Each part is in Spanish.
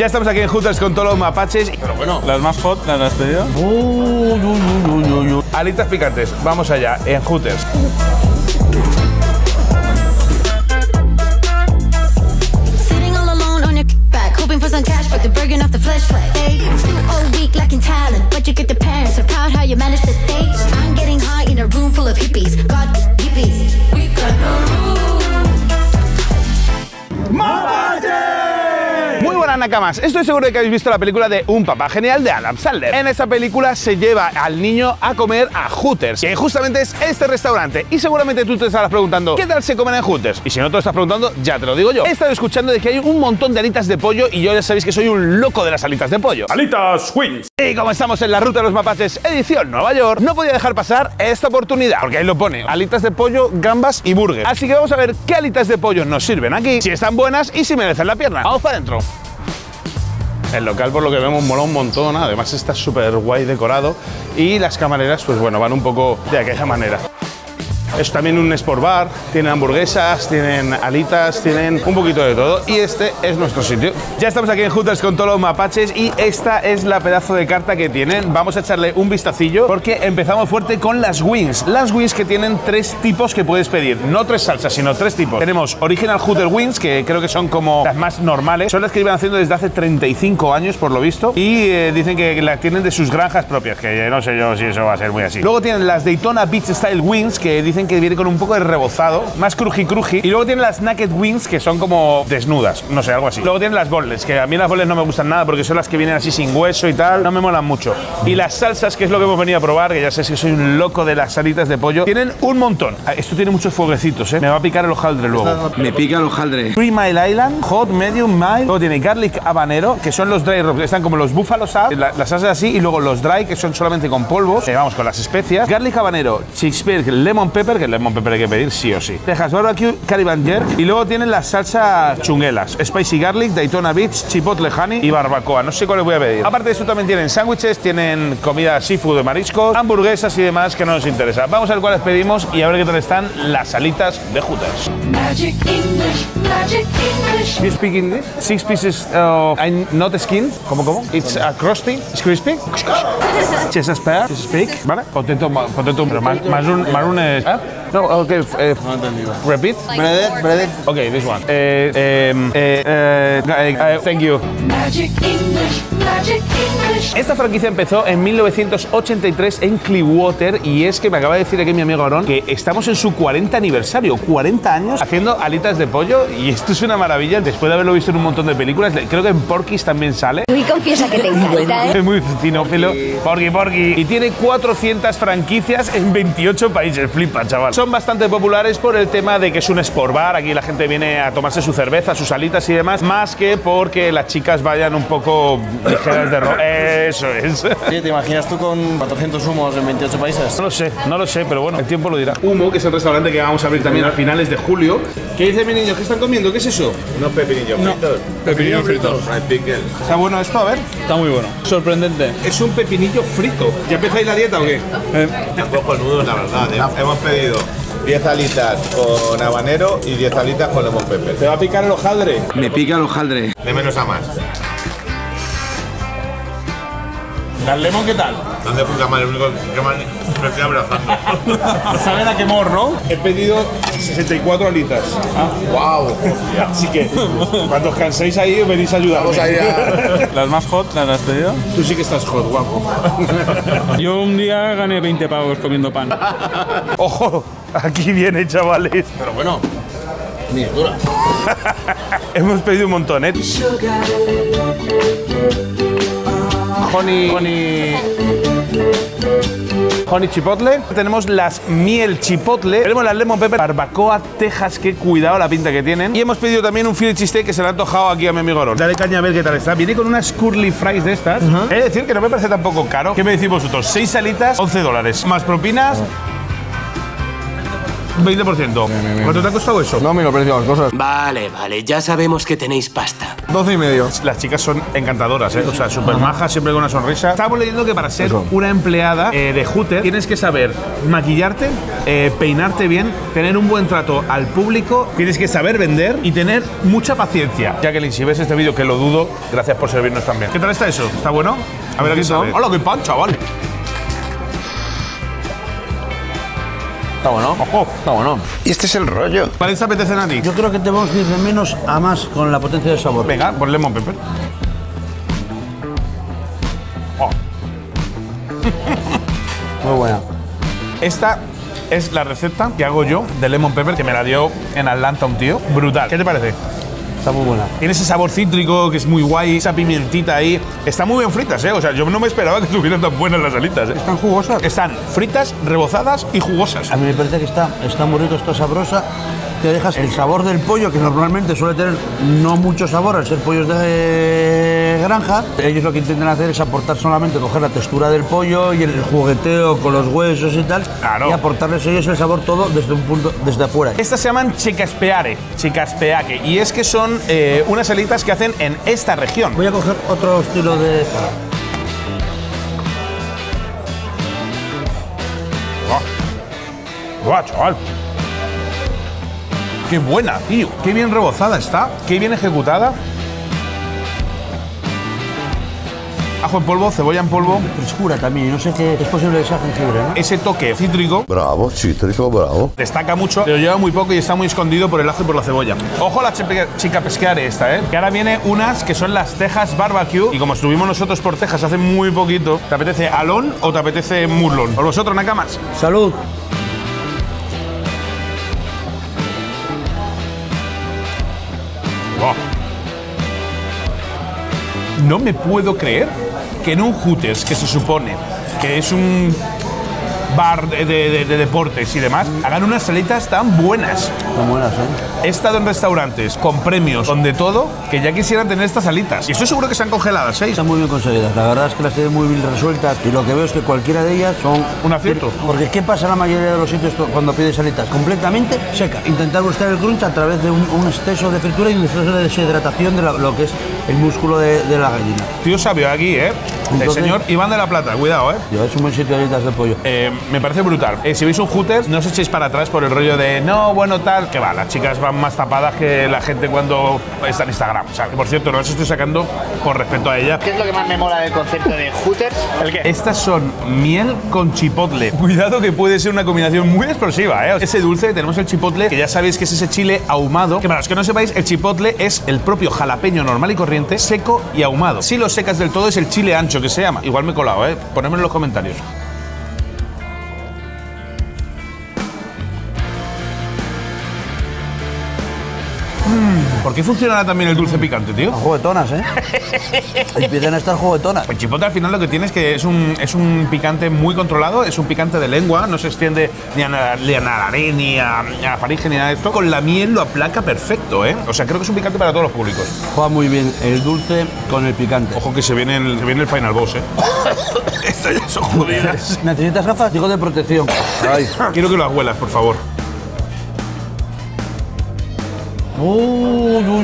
Ya estamos aquí en Hooters con todos los mapaches. Pero bueno, las más hot, ¿las has pedido? Alitas picantes, vamos allá, en Hooters. For some cash, but the burden off the flesh. Hey, still all weak, lacking talent, but you get the parents are proud how you manage the stage. I'm getting high in a room full of hippies. God, hippies, we got no room. Muy buenas nakamas, estoy seguro de que habéis visto la película de Un Papá Genial de Adam Sandler. En esa película se lleva al niño a comer a Hooters, que justamente es este restaurante. Y seguramente tú te estarás preguntando, ¿qué tal se comen en Hooters? Y si no te lo estás preguntando, ya te lo digo yo. He estado escuchando de que hay un montón de alitas de pollo y yo ya sabéis que soy un loco de las alitas de pollo. ¡Alitas Wings! Y como estamos en la ruta de los mapaches, edición Nueva York, no podía dejar pasar esta oportunidad, porque ahí lo pone, alitas de pollo, gambas y burger. Así que vamos a ver qué alitas de pollo nos sirven aquí, si están buenas y si merecen la pierna. Vamos para adentro. El local, por lo que vemos, mola un montón, además está súper guay decorado y las camareras, pues bueno, van un poco de aquella manera. Es también un sport bar, tienen hamburguesas, tienen alitas, tienen un poquito de todo y este es nuestro sitio. Ya estamos aquí en Hooters con todos los mapaches y esta es la pedazo de carta que tienen. Vamos a echarle un vistacillo porque empezamos fuerte con las wings. Las wings que tienen tres tipos que puedes pedir, no tres salsas, sino tres tipos. Tenemos Original Hooter Wings, que creo que son como las más normales, son las que iban haciendo desde hace 35 años por lo visto y dicen que las tienen de sus granjas propias, que no sé yo si eso va a ser muy así. Luego tienen las Daytona Beach Style Wings, que dicen que viene con un poco de rebozado, más cruji. Y luego tienen las Naked Wings, que son como desnudas, no sé, algo así. Luego tienen las boneless, que a mí las boneless no me gustan nada porque son las que vienen así sin hueso y tal, no me molan mucho. Y las salsas, que es lo que hemos venido a probar, que ya sé que soy un loco de las alitas de pollo, tienen un montón. Esto tiene muchos fueguecitos, me va a picar el hojaldre luego. Me pica el hojaldre. 3 Mile Island, Hot, Medium, Mild. Luego tiene Garlic Habanero, que son los dry rub, que están como los Buffalo Sauce, las salsas así, y luego los dry, que son solamente con polvos, vamos, con las especias. Garlic Habanero, Shakespeare, Lemon Pepper, que el Lemon Pepper hay que pedir sí o sí. Texas Barbecue, Caribbean Jerk, y luego tienen las salsas chunguelas, Spicy Garlic, Daytona Beach, Chipotle Honey y Barbacoa. No sé cuáles voy a pedir. Aparte de eso también tienen sándwiches, tienen comida seafood de mariscos, hamburguesas y demás que no nos interesa. Vamos a ver cuáles pedimos y a ver qué tal están las alitas de Hooters. Magic English, Magic English. You speak English? 6 pieces of not skin. ¿Cómo? It's a crusty. It's crispy. Cheese spare. Cheese speak. ¿Vale? Potato, pero maroon es... ¿eh? No, okay. No entendido. Repeat. Breaded. Okay, this one. Thank you. Magic English, Magic English. Esta franquicia empezó en 1983 en Clearwater y es que me acaba de decir aquí mi amigo Aarón que estamos en su 40 aniversario, 40 años haciendo alitas de pollo y esto es una maravilla después de haberlo visto en un montón de películas. Creo que en Porky's también sale. Y confiesa que te encanta, ¿eh? Es muy cinófilo. Porky. Y tiene 400 franquicias en 28 países. Flipa, chaval. Son bastante populares por el tema de que es un sport bar. Aquí la gente viene a tomarse su cerveza, sus alitas y demás, más que porque las chicas vayan un poco ligeras de ropa. Eso es. Sí, ¿te imaginas tú con 400 humos en 28 países? No lo sé, pero bueno, el tiempo lo dirá. Humo, que es el restaurante que vamos a abrir también a finales de julio. ¿Qué dice mi niño? ¿Qué están comiendo? ¿Qué es eso? Unos pepinillos fritos. Pepinillos fritos. ¿Está bueno esto? A ver. Está muy bueno. Sorprendente. Es un pepinillo frito. ¿Ya empezáis la dieta o qué? Cojonudos, la verdad. Hemos pedido 10 alitas con habanero y 10 alitas con lemon pepper. ¿Te va a picar el hojaldre? Me pica el hojaldre. De menos a más. ¿Las lemon qué tal? No de puta madre, el único que me estoy abrazando. Saben a quemor, ¿no? He pedido 64 alitas. ¡Wow! Así que cuando os canséis ahí os venís a ayudarme. Vamos allá. ¿Las más hot, las has pedido? Tú sí que estás hot, guapo. Yo un día gané 20 pavos comiendo pan. ¡Ojo! Aquí viene, chavales. Pero bueno, miniatura. Hemos pedido un montón, ¿eh? Honey chipotle. Tenemos las miel chipotle. Tenemos las lemon pepper barbacoa Texas, que cuidado la pinta que tienen. Y hemos pedido también un Philly cheesesteak que se le ha antojado aquí a mi amigo Aarón. Dale caña a ver qué tal está. Viene con unas curly fries de estas. Es decir, que no me parece tampoco caro. ¿Qué me decís vosotros? 6 salitas, $11. Más propinas. 20%. ¿Cuánto te ha costado eso? No me lo precio las cosas. Vale, ya sabemos que tenéis pasta. 12,5. Las chicas son encantadoras, ¿eh? O sea, súper majas, siempre con una sonrisa. Estamos leyendo que para ser una empleada de Hooters tienes que saber maquillarte, peinarte bien, tener un buen trato al público, tienes que saber vender y tener mucha paciencia. Jacqueline, si ves este vídeo, que lo dudo, gracias por servirnos también. ¿Qué tal está eso? ¿Está bueno? A ver, aquí está. ¡Hola, qué pan, chaval! Está bueno. ¡Ojo! Está bueno. Y este es el rollo. ¿Cuáles te apetecen a ti? Yo creo que te vamos a ir de menos a más con la potencia del sabor. Venga, por lemon pepper. Oh. Muy buena. Esta es la receta que hago yo de lemon pepper, que me la dio en Atlanta un tío. Brutal. ¿Qué te parece? Está muy buena. Tiene ese sabor cítrico que es muy guay, esa pimientita ahí. Están muy bien fritas, ¿eh? O sea, yo no me esperaba que estuvieran tan buenas las alitas, ¿eh? ¿Están jugosas? Están fritas, rebozadas y jugosas. A mí me parece que está muy rico, está sabrosa. Te dejas el sabor del pollo, que normalmente suele tener no mucho sabor al ser pollos de granja. Ellos lo que intentan hacer es aportar solamente, coger la textura del pollo y el jugueteo con los huesos y tal. Claro. Y aportarles ellos el sabor todo desde un punto, desde afuera. Estas se llaman chicaspeare, y es que son unas alitas que hacen en esta región. Voy a coger otro estilo de... ¡Guau, chaval! ¡Qué buena, tío! ¡Qué bien rebozada está! ¡Qué bien ejecutada! Ajo en polvo, cebolla en polvo. Frescura también, no sé qué es posible que sea jengibre, ¿no? Ese toque cítrico Bravo, cítrico, bravo. destaca mucho, pero lleva muy poco y está muy escondido por el ajo y por la cebolla. Ojo a la chica pesqueare esta, ¿eh? Que ahora viene unas que son las Texas Barbecue. Y como estuvimos nosotros por Texas hace muy poquito, ¿te apetece alón o te apetece murlón? ¿Por vosotros, nakamas? ¡Salud! Oh. No me puedo creer que en un Hooters, que se supone que es un bar de deportes y demás, hagan unas salitas tan buenas. Están buenas, ¿eh? He estado en restaurantes con premios, con de todo, que ya quisieran tener estas alitas. Y estoy seguro que están congeladas, ¿eh? Están muy bien conseguidas. La verdad es que las tienen muy bien resueltas. Y lo que veo es que cualquiera de ellas son... Un acierto. Porque ¿qué pasa en la mayoría de los sitios cuando pides alitas? Completamente seca. Intentar buscar el crunch a través de un exceso de fritura y un exceso de deshidratación de lo que es el músculo de la gallina. Tío sabio aquí, ¿eh? Entonces, el señor Iván de la Plata, cuidado, ¿eh? Es un buen sitio de alitas de pollo. Me parece brutal. Si veis un Hooters, no os echéis para atrás por el rollo de no, bueno, tal, que va, las chicas van más tapadas que la gente cuando está en Instagram. O sea, que por cierto, no las estoy sacando por respeto a ella. ¿Qué es lo que más me mola del concepto de Hooters? ¿El qué? Estas son miel con chipotle. Cuidado que puede ser una combinación muy explosiva, ¿eh? Ese dulce, tenemos el chipotle, que ya sabéis que es ese chile ahumado. Que para los que no sepáis, el chipotle es el propio jalapeño normal y corriente, seco y ahumado. Si lo secas del todo es el chile ancho, que se llama. Igual me he colado, ¿eh? Ponedmelo en los comentarios. ¿Por qué funcionará también el dulce picante, tío? Juguetonas, ¿eh? Empiezan a estar juguetonas. El chipotle al final lo que tiene es que es un picante muy controlado, es un picante de lengua, no se extiende ni a nariz, ni a la faringe, ni nada de esto. Con la miel lo aplaca perfecto, ¿eh? O sea, creo que es un picante para todos los públicos. Juega muy bien el dulce con el picante. Ojo que se viene el final boss, ¿eh? Estas ya son jodidas. ¿Necesitas gafas? Digo de protección. Ay. Quiero que lo huelas, por favor. Uy.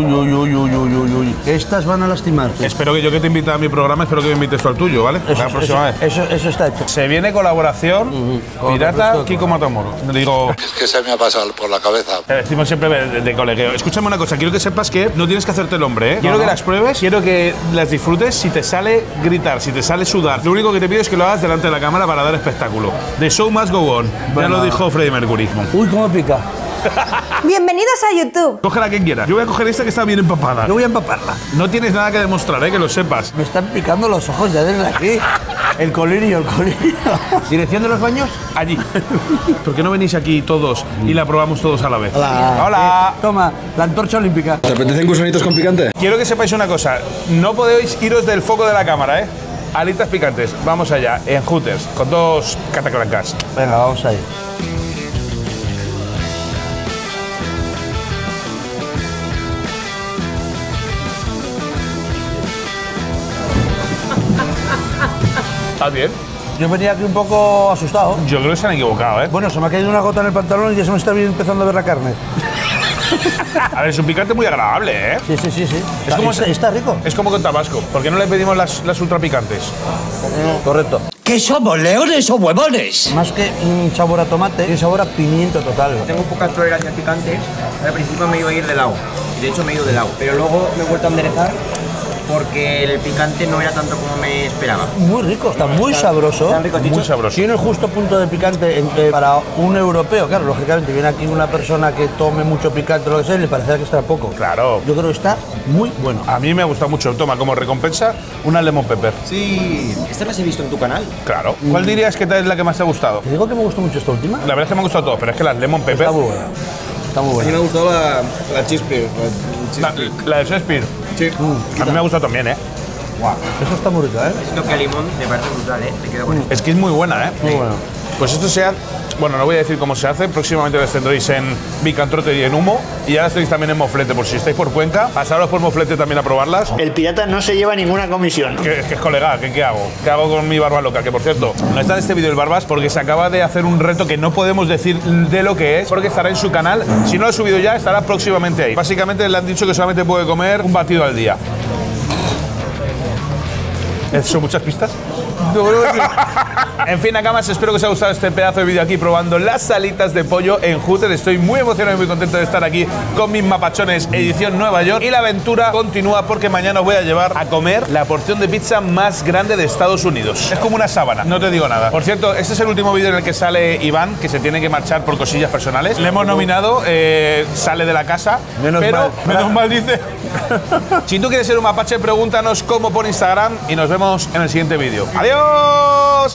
Estas van a lastimarte. Espero que yo que te invite a mi programa, espero que me invites tú al tuyo, ¿vale? La próxima vez. Eso está hecho. Se viene colaboración Pirata Kiko Matamoros. Le digo... Es que se me ha pasado por la cabeza. Te decimos siempre de colegueo. Escúchame una cosa, quiero que sepas que no tienes que hacerte el hombre, ¿eh? Quiero que las pruebes, quiero que las disfrutes. Si te sale gritar, si te sale sudar, lo único que te pido es que lo hagas delante de la cámara para dar espectáculo. The show must go on. Ya lo dijo Freddie Mercury. Uy, cómo pica. Bienvenidos a YouTube. Cógela quien quiera. Yo voy a coger esta que está bien empapada. Yo voy a empaparla. No tienes nada que demostrar, que lo sepas. Me están picando los ojos ya desde aquí. El colirio. ¿Dirección de los baños? Allí. ¿Por qué no venís aquí todos y la probamos todos a la vez? Hola. Hola. Toma, la antorcha olímpica. ¿Te apetecen gusanitos con picante? Quiero que sepáis una cosa. No podéis iros del foco de la cámara, ¿eh? Alitas picantes. Vamos allá, en Hooters, con dos cataclancas. Venga, vamos ahí. ¿Estás bien? Yo venía aquí un poco asustado. Yo creo que se han equivocado, ¿eh? Bueno, se me ha caído una gota en el pantalón y ya se me está empezando a ver la carne. A ver, es un picante muy agradable, ¿eh? Sí. Es como está rico. Es como con Tabasco. ¿Por qué no le pedimos las ultra picantes? Correcto. ¿Qué somos, leones o huevones? Más que un sabor a tomate, tiene sabor a pimiento total. Tengo poca tolerancia al picante. Al principio me iba a ir de lado. De hecho, me he ido de lado. Pero luego me he vuelto a enderezar porque el picante no era tanto como me esperaba. Muy rico, está muy sabroso. ¿Están ricos Muy dichos? sabroso. Tiene el justo punto de picante entre para un europeo. Claro, lógicamente viene aquí una persona que tome mucho picante o lo que sea y le parecerá que está poco. Claro. Yo creo que está muy bueno. A mí me gusta mucho. Toma como recompensa una lemon pepper. Sí. Estas las he visto en tu canal. Claro. ¿Cuál dirías que es la que más te ha gustado? Te digo que me gustó mucho esta última. La verdad es que me ha gustado todo, pero es que las lemon pepper... Está muy buena. Está muy A mí buena. me ha gustado la Cheespear. La de Shakespeare. Sí. A mí me ha gustado también, ¿eh? Eso está muy rica, ¿eh? Esto que a limón me parece brutal, ¿eh? Me quedo con esto. Es que es muy buena, ¿eh? Muy bueno. Pues esto se hace... Bueno, no voy a decir cómo se hace. Próximamente las tendréis en Bicantrote y en Humo. Y ahora estáis también en Moflete. Por si estáis por Cuenca, pasaros por Moflete también a probarlas. El pirata no se lleva ninguna comisión. Que es colega, ¿qué hago? ¿Qué hago con mi barba loca? Que por cierto, no está en este vídeo el Barbas porque se acaba de hacer un reto que no podemos decir de lo que es, porque estará en su canal. Si no lo he subido ya, estará próximamente ahí. Básicamente le han dicho que solamente puede comer un batido al día. ¿Son muchas pistas? En fin, Nakamas, espero que os haya gustado este pedazo de vídeo aquí probando las alitas de pollo en Hooter. Estoy muy emocionado y muy contento de estar aquí con mis mapachones edición Nueva York. Y la aventura continúa porque mañana os voy a llevar a comer la porción de pizza más grande de Estados Unidos. Es como una sábana, no te digo nada. Por cierto, este es el último vídeo en el que sale Iván, que se tiene que marchar por cosillas personales. Le hemos nominado, sale de la casa, menos mal dice. Si tú quieres ser un mapache, pregúntanos cómo por Instagram y nos vemos en el siguiente vídeo. ¡Adiós!